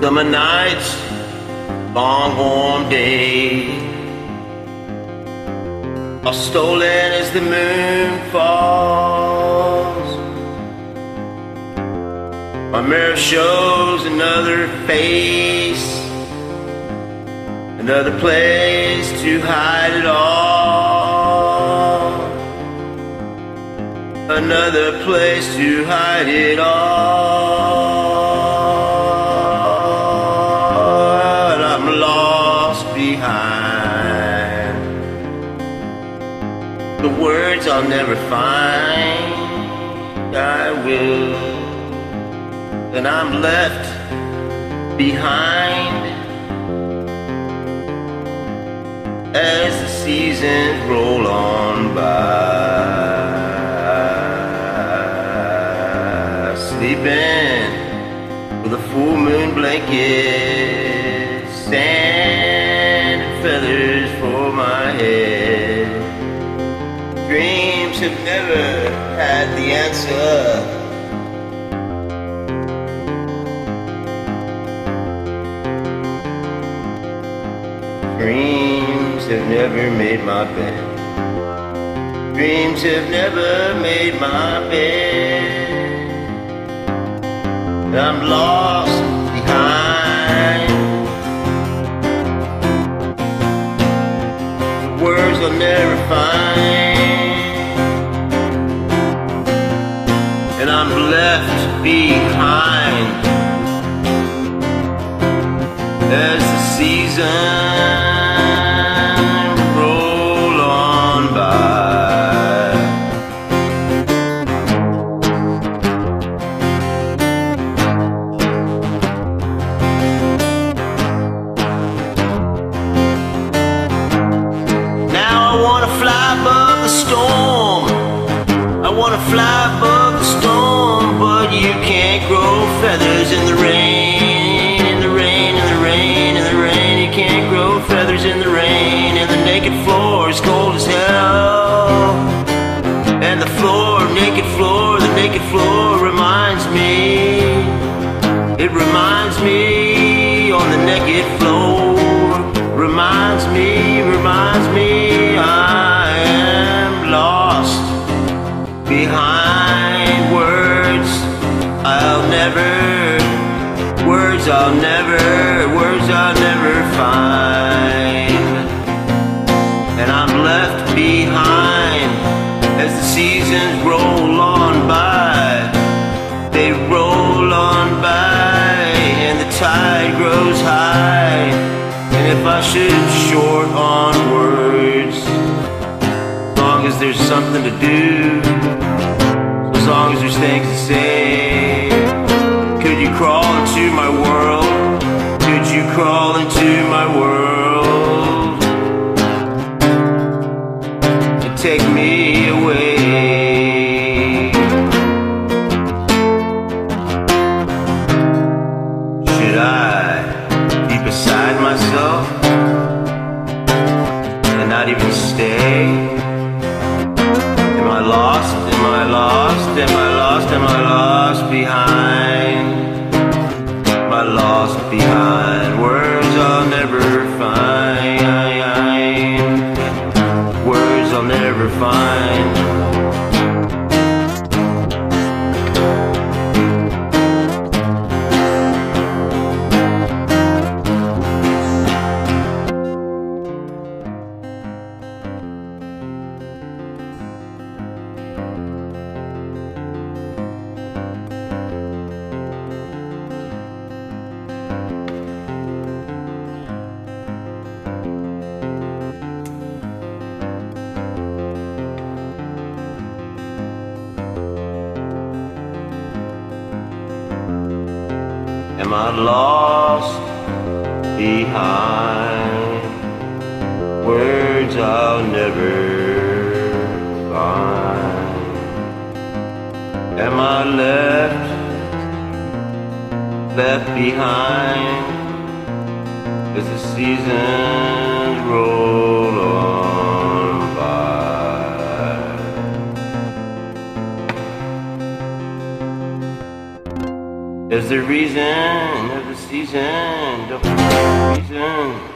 Summer nights, long warm days are stolen as the moon falls. My mirror shows another face, another place to hide it all, another place to hide it all. And I'm lost behind the words I'll never find. I will, and I'm left behind as the seasons roll on by, sleeping with a full moon blanket, sand and feathers for my head. Dreams have never had the answer. Dreams have never made my bed. Dreams have never made my bed. I'm lost behind the words I'll never find, and I'm left behind as the season fly above the storm, but you can't grow feathers in the rain, in the rain, in the rain, in the rain. You can't grow feathers in the rain, and the naked floor is cold as hell. And the floor, naked floor, the naked floor reminds me, it reminds me on the naked floor, reminds me I am lost behind words I'll never find, and I'm left behind as the seasons roll on by. They roll on by, and the tide grows high. And if I should short on words, as long as there's something to do, as long as there's things to say, could you crawl into my world? Could you crawl into my world and take me away? Should I be beside myself and not even stay? Am I lost? Am I lost? Am I lost? Am I lost behind? Am I lost behind words I'll never find? Words I'll never find. Am I lost behind words I'll never find? Am I left behind as the seasons roll on by? Is the reason of the season, don't forget the reason.